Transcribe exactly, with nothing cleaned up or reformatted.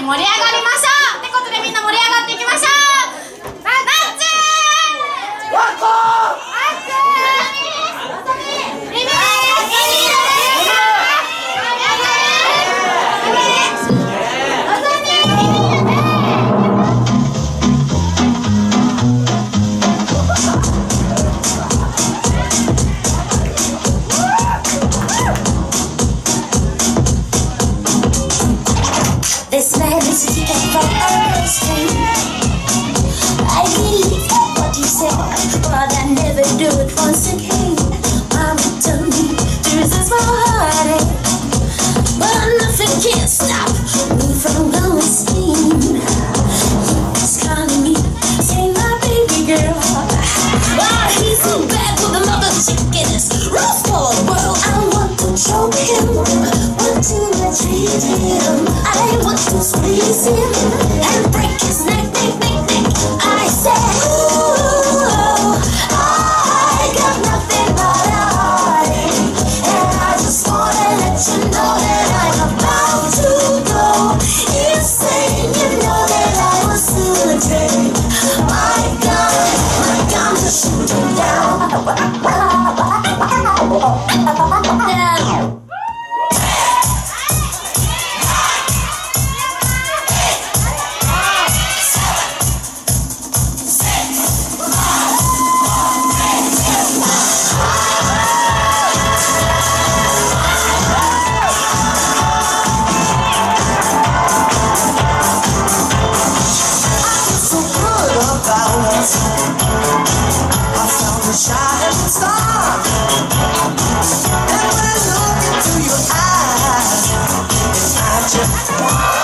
盛り上がりましょうってことで、みんな盛り上がっていきましょう。ナッチー、ワコー、 This man is taken from our street. I believe what you said, but I never do it once again. Mama told me there is a small heartache, but nothing can stop me from going steam. He's calling me, say my baby girl. Oh, he's so bad with another chick in his rose for the world. I want to choke him, want to treat him. I want to squeeze him and break his neck, neck, neck, neck. I said, ooh, I got nothing but a heartache, and I just wanna let you know that I'm about to go insane. You know that I will soon take my gun, my gun to shoot him down. Down. I found a shining star, and when I look into your eyes, it's magic.